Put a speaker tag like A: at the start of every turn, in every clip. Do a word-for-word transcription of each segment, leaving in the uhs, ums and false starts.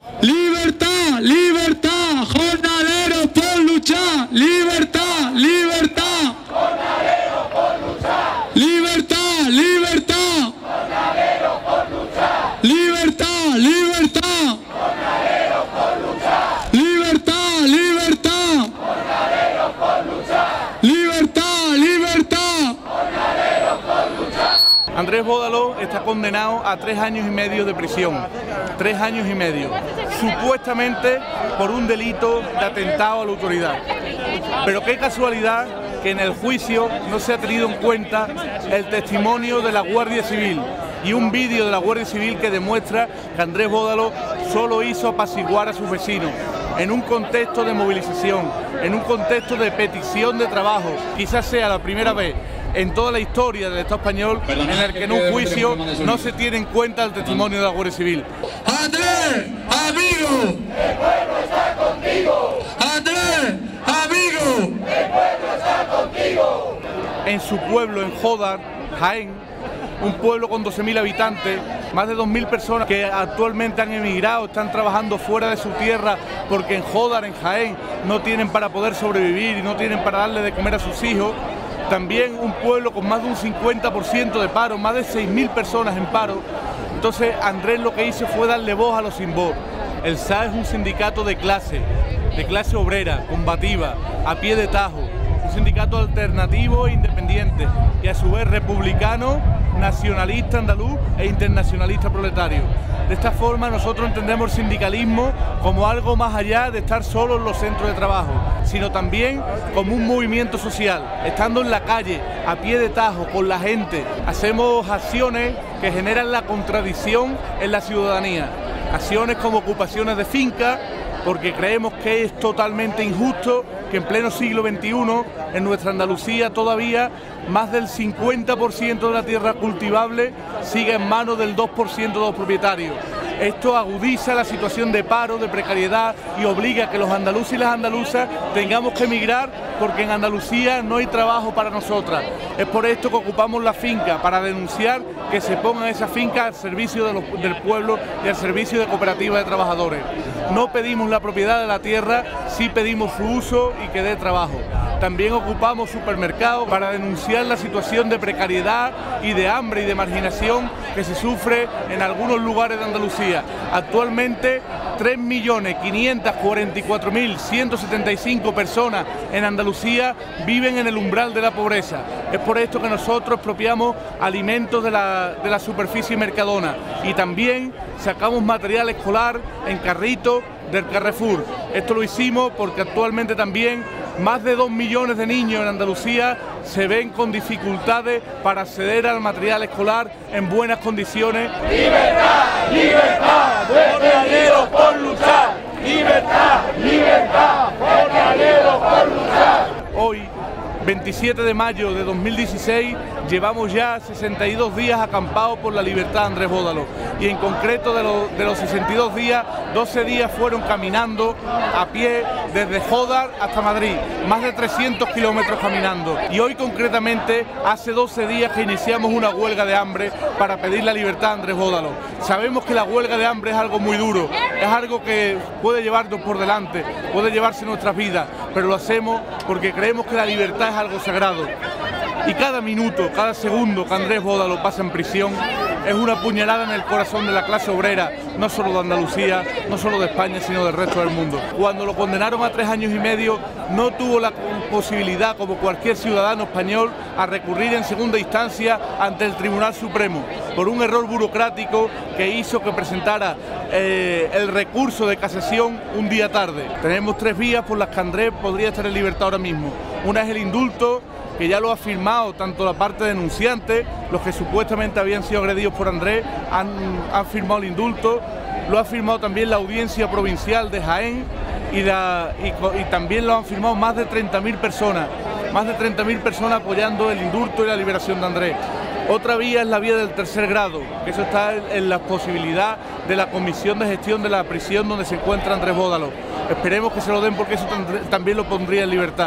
A: Libertad, libertad, jornaleros por luchar, libertad, libertad, jornaleros por luchar, libertad, libertad, jornaleros por luchar, libertad, libertad, jornaleros por luchar, libertad, libertad, jornaleros por luchar, libertad, libertad, jornaleros por luchar.
B: Andrés Bódalo está condenado a tres años y medio de prisión, tres años y medio, supuestamente por un delito de atentado a la autoridad. Pero qué casualidad que en el juicio no se ha tenido en cuenta el testimonio de la Guardia Civil y un vídeo de la Guardia Civil que demuestra que Andrés Bódalo solo hizo apaciguar a sus vecinos en un contexto de movilización, en un contexto de petición de trabajo. Quizás sea la primera vez en toda la historia del Estado español en el que en un juicio no se tiene en cuenta el testimonio de la Guardia Civil.
A: Andrés, amigo, el pueblo está contigo. Andrés, amigo, el pueblo está contigo.
B: En su pueblo, en Jódar, Jaén, un pueblo con doce mil habitantes, más de dos mil personas que actualmente han emigrado, están trabajando fuera de su tierra porque en Jódar, en Jaén, no tienen para poder sobrevivir y no tienen para darle de comer a sus hijos. También un pueblo con más de un cincuenta por ciento de paro, más de seis mil personas en paro. Entonces Andrés lo que hizo fue darle voz a los sin voz. El S A es un sindicato de clase, de clase obrera, combativa, a pie de tajo, un sindicato alternativo e independiente y a su vez republicano, nacionalista andaluz e internacionalista proletario. De esta forma nosotros entendemos el sindicalismo como algo más allá de estar solo en los centros de trabajo, sino también como un movimiento social, estando en la calle, a pie de tajo, con la gente. Hacemos acciones que generan la contradicción en la ciudadanía, acciones como ocupaciones de fincas, porque creemos que es totalmente injusto que en pleno siglo veintiuno en nuestra Andalucía todavía más del cincuenta por ciento de la tierra cultivable siga en manos del dos por ciento de los propietarios. Esto agudiza la situación de paro, de precariedad y obliga a que los andaluces y las andaluzas tengamos que emigrar porque en Andalucía no hay trabajo para nosotras. Es por esto que ocupamos la finca, para denunciar que se pongan esas fincas al servicio de los, del pueblo y al servicio de cooperativas de trabajadores. No pedimos la propiedad de la tierra, sí pedimos su uso y que dé trabajo. También ocupamos supermercados para denunciar la situación de precariedad y de hambre y de marginación que se sufre en algunos lugares de Andalucía. Actualmente tres millones quinientos cuarenta y cuatro mil ciento setenta y cinco personas en Andalucía viven en el umbral de la pobreza. Es por esto que nosotros expropiamos alimentos de la, de la superficie Mercadona y también sacamos material escolar en carritos del Carrefour. Esto lo hicimos porque actualmente también más de dos millones de niños en Andalucía se ven con dificultades para acceder al material escolar en buenas condiciones.
A: Libertad, libertad, jornaleros por luchar. Libertad, libertad, jornaleros por luchar.
B: Hoy, veintisiete de mayo de dos mil dieciséis, llevamos ya sesenta y dos días acampados por la libertad de Andrés Bódalo y en concreto de, lo, de los sesenta y dos días, doce días fueron caminando a pie desde Jódar hasta Madrid, más de trescientos kilómetros caminando, y hoy concretamente hace doce días que iniciamos una huelga de hambre para pedir la libertad de Andrés Bódalo. Sabemos que la huelga de hambre es algo muy duro, es algo que puede llevarnos por delante, puede llevarse nuestras vidas, pero lo hacemos porque creemos que la libertad es algo sagrado. Y cada minuto, cada segundo que Andrés Bódalo pasa en prisión es una puñalada en el corazón de la clase obrera, no solo de Andalucía, no solo de España, sino del resto del mundo. Cuando lo condenaron a tres años y medio, no tuvo la posibilidad, como cualquier ciudadano español, a recurrir en segunda instancia ante el Tribunal Supremo, por un error burocrático que hizo que presentara eh, el recurso de casación un día tarde. Tenemos tres vías por las que Andrés podría estar en libertad ahora mismo. Una es el indulto, que ya lo ha firmado tanto la parte denunciante, los que supuestamente habían sido agredidos por Andrés han, han firmado el indulto, lo ha firmado también la Audiencia Provincial de Jaén y, la, y, y también lo han firmado más de treinta mil personas, más de treinta mil personas apoyando el indulto y la liberación de Andrés. Otra vía es la vía del tercer grado, que eso está en, en la posibilidad de la Comisión de Gestión de la Prisión donde se encuentra Andrés Bódalo. Esperemos que se lo den porque eso también lo pondría en libertad.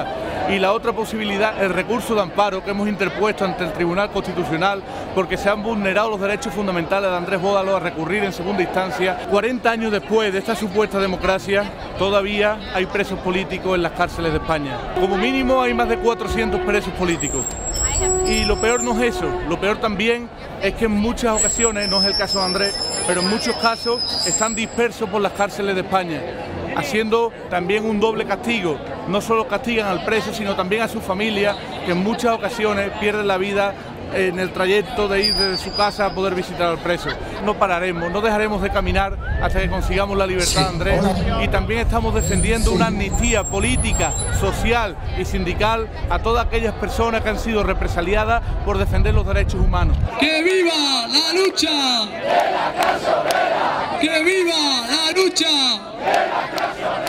B: Y la otra posibilidad, el recurso de amparo que hemos interpuesto ante el Tribunal Constitucional porque se han vulnerado los derechos fundamentales de Andrés Bódalo a recurrir en segunda instancia. cuarenta años después de esta supuesta democracia, todavía hay presos políticos en las cárceles de España. Como mínimo hay más de cuatrocientos presos políticos. Y lo peor no es eso, lo peor también es que en muchas ocasiones, no es el caso de Andrés, pero en muchos casos están dispersos por las cárceles de España, haciendo también un doble castigo. No solo castigan al preso, sino también a su familia, que en muchas ocasiones pierden la vida en el trayecto de ir desde su casa a poder visitar al preso. No pararemos, no dejaremos de caminar hasta que consigamos la libertad de Andrés, y también estamos defendiendo una amnistía política, social y sindical a todas aquellas personas que han sido represaliadas por defender los derechos humanos.
C: ¡Que viva la lucha! ¡Que viva la lucha!